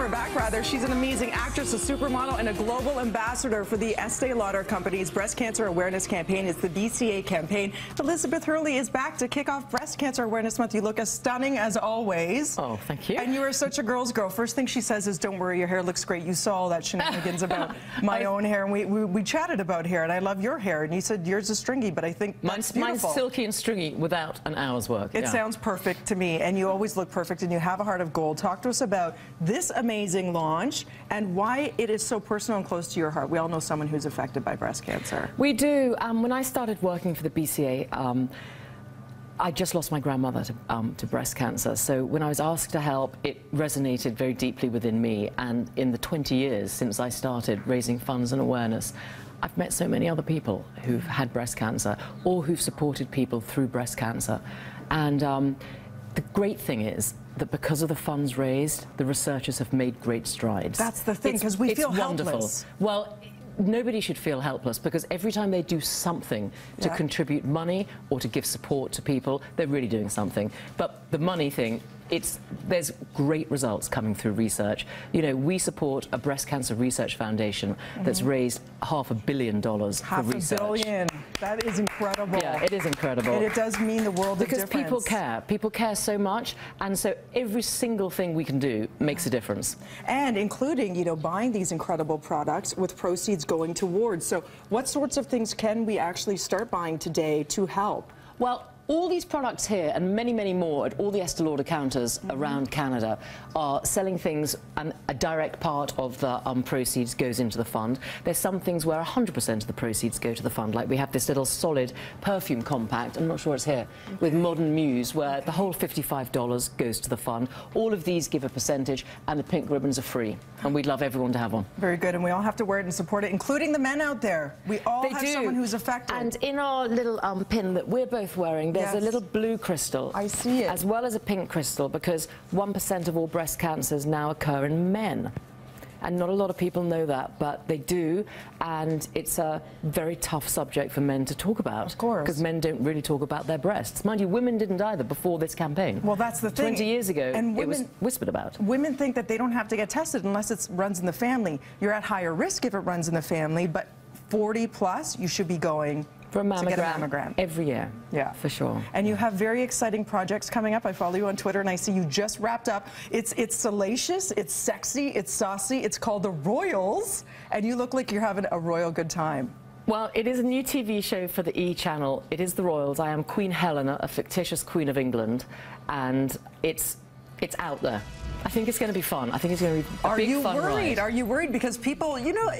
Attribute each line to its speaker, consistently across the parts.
Speaker 1: her back, rather. She's an amazing actress, a supermodel, and a global ambassador for the Estee Lauder Company's breast cancer awareness campaign. It's the BCA campaign. Elizabeth Hurley is back to kick off Breast Cancer Awareness Month. You look as stunning as always.
Speaker 2: Oh, thank you.
Speaker 1: And you are such a girl's girl. First thing she says is, don't worry, your hair looks great. You saw all that shenanigans about my own hair, and we chatted about hair, and I love your hair. And you said yours is stringy, but I think that's beautiful.
Speaker 2: Mine's silky and stringy without an hour's work.
Speaker 1: It sounds perfect to me, and you always look perfect, and you have a heart of gold. Talk to us about this amazing launch and why it is so personal and close to your heart. We all know someone who's affected by breast cancer.
Speaker 2: We do. When I started working for the BCA, I just lost my grandmother to breast cancer. So when I was asked to help, it resonated very deeply within me. And in the 20 years since I started raising funds and awareness, I've met so many other people who've had breast cancer or who've supported people through breast cancer. And the great thing is that because of the funds raised, the researchers have made great strides.
Speaker 1: That's the thing, because we feel
Speaker 2: wonderful.
Speaker 1: Helpless.
Speaker 2: Well, nobody should feel helpless, because every time they do something to contribute money or to give support to people, they're really doing something. But the money thing, there's great results coming through research. You know, we support a breast cancer research foundation that's raised $500 million for research.
Speaker 1: $500 million. That is incredible.
Speaker 2: Yeah, it is incredible.
Speaker 1: And it does mean the world of difference.
Speaker 2: Because people care. People care so much, and so every single thing we can do makes a difference.
Speaker 1: And including, you know, buying these incredible products with proceeds going towards. So what sorts of things can we actually start buying today to help?
Speaker 2: Well, all these products here and many, many more at all the Estee Lauder counters around Canada are selling things, and a direct part of the proceeds goes into the fund. There's some things where 100% of the proceeds go to the fund, like we have this little solid perfume compact, I'm not sure it's here, with Modern Muse, where the whole $55 goes to the fund. All of these give a percentage, and the pink ribbons are free, and we'd love everyone to have one.
Speaker 1: Very good, and we all have to wear it and support it, including the men out there. We all have someone who's affected.
Speaker 2: And in our little pin that we're both wearing, there's a little blue crystal.
Speaker 1: I see it.
Speaker 2: As well as a pink crystal, because 1% of all breast cancers now occur in men. And not a lot of people know that, but they do, and it's a very tough subject for men to talk about.
Speaker 1: Of course.
Speaker 2: Because men don't really talk about their breasts. Mind you, women didn't either before this campaign.
Speaker 1: Well, that's the thing.
Speaker 2: 20 years ago,
Speaker 1: and
Speaker 2: it was whispered about.
Speaker 1: Women think that they don't have to get tested unless it runs in the family. You're at higher risk if it runs in the family, but 40 plus, you should be going
Speaker 2: for a mammogram,
Speaker 1: to get a mammogram
Speaker 2: every year.
Speaker 1: Yeah,
Speaker 2: for sure.
Speaker 1: And you have very exciting projects coming up. I follow you on Twitter, and I see you just wrapped up. It's salacious, it's sexy, it's saucy. It's called The Royals, and you look like you're having a royal good time.
Speaker 2: Well, it is a new TV show for the E! channel. It is The Royals. I am Queen Helena, a fictitious Queen of England, and it's out there. I think it's going to be fun. I think it's going to be a big fun ride.
Speaker 1: Are you worried? Because people, you know,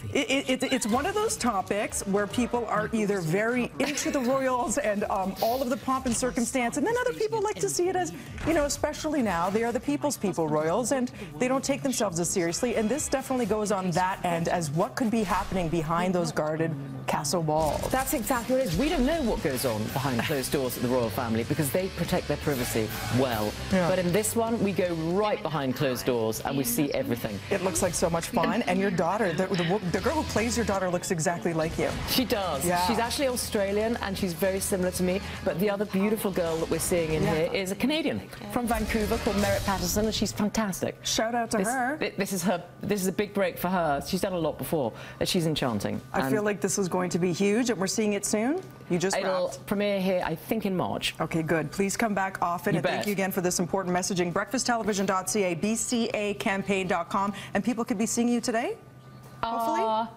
Speaker 1: it's one of those topics where people are either very into the royals and all of the pomp and circumstance, and then other people like to see it as, you know, especially now, they are the people's people royals, and they don't take themselves as seriously. And this definitely goes on that end as what could be happening behind those guarded castle walls.
Speaker 2: That's exactly what it is. We don't know what goes on behind closed doors at the royal family because they protect their privacy well. Yeah. But in this one, we go right behind closed doors and we see everything.
Speaker 1: It looks like so much fun. And your daughter, the girl who plays your daughter looks exactly like you.
Speaker 2: She does. Yeah. She's actually Australian and she's very similar to me. But the other beautiful girl that we're seeing in here is a Canadian from Vancouver called Merritt Patterson, and she's fantastic.
Speaker 1: Shout out to her.
Speaker 2: This is a big break for her. She's done a lot before. She's enchanting.
Speaker 1: I feel like this is going to be huge, and we're seeing it soon. You just
Speaker 2: It'll premiere here, I think, in March.
Speaker 1: Okay, good. Please come back often, and thank you again for this important messaging. BreakfastTelevision.ca, BCAcampaign.com, and people could be seeing you today, hopefully?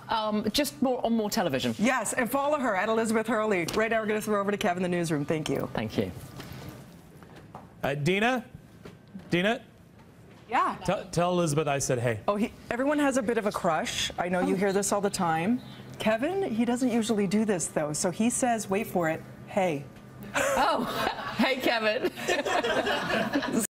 Speaker 2: Just on more television.
Speaker 1: Yes, and follow her at Elizabeth Hurley. Right now, we're going to throw over to Kevin in the newsroom. Thank you.
Speaker 2: Thank you.
Speaker 3: Dina?
Speaker 1: Yeah.
Speaker 3: Tell Elizabeth I said hey.
Speaker 1: Oh, everyone has a bit of a crush. I know you hear this all the time. Kevin, he doesn't usually do this, though, so he says, wait for it, hey.
Speaker 2: Oh, hey, Kevin.